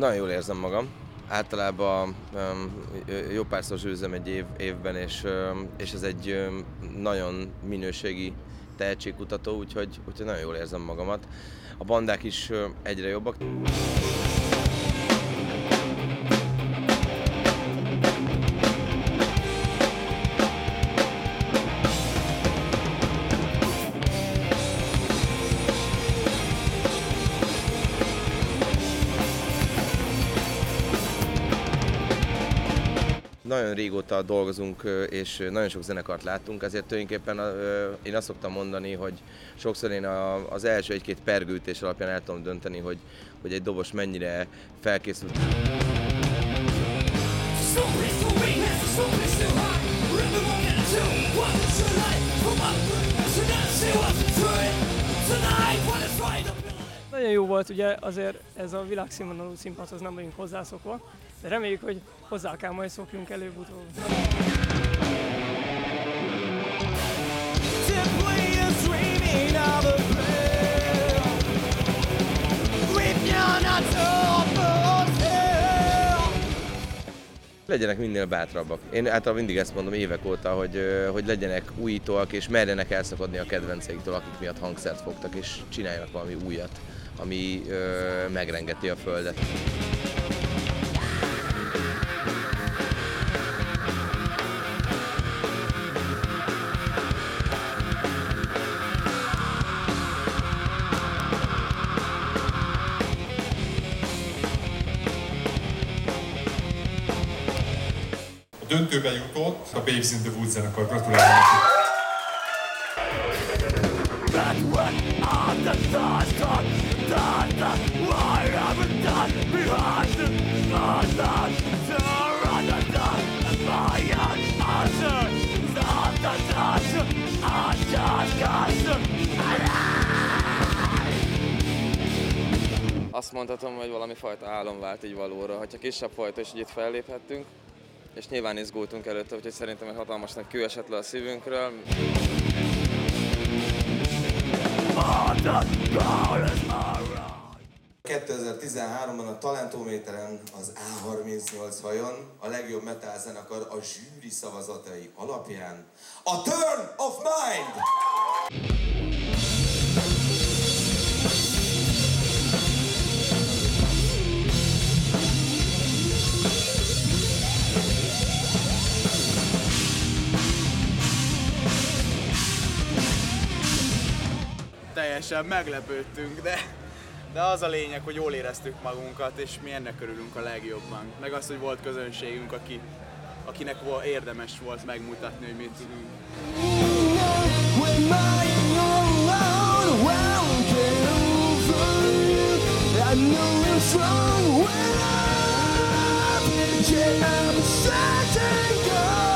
Nagyon jól érzem magam. Általában jó párszor zsűrizem egy évben, és ez egy nagyon minőségi tehetségkutató, úgyhogy nagyon jól érzem magamat. A bandák is egyre jobbak. Nagyon régóta dolgozunk, és nagyon sok zenekart láttunk, ezért tulajdonképpen én azt szoktam mondani, hogy sokszor én az első egy-két pergőtés alapján el tudom dönteni, hogy egy dobos mennyire felkészült. Nagyon jó volt, ugye azért ez a világszínvonalú színpadhoz nem vagyunk hozzászokva, de reméljük, hogy hozzá kell majd szokjunk előbb-utóbb. Legyenek minél bátrabbak. Én általában mindig ezt mondom évek óta, hogy legyenek újítóak és merjenek elszakadni a kedvenceiktől, akik miatt hangszert fogtak, és csináljanak valami újat, ami megrengeti a földet. A döntőbe jutott a Babes in the Woods zenekar. Gratulálok nekik! Azt mondhatom, hogy valami fajta álom vált így valóra, hogyha kisebb fajta is, hogy itt felléphettünk, és nyilván izgultunk előtte, úgyhogy szerintem egy hatalmas nagy kő esett le a szívünkről. 2013-ban a Talentométeren az A38 hajon a legjobb metal zenekar a zsűri szavazatai alapján a Turn of Mind! Teljesen meglepődtünk, de az a lényeg, hogy jól éreztük magunkat, és mi ennek örülünk a legjobban. Meg az, hogy volt közönségünk, akinek érdemes volt megmutatni, hogy mit tudunk. I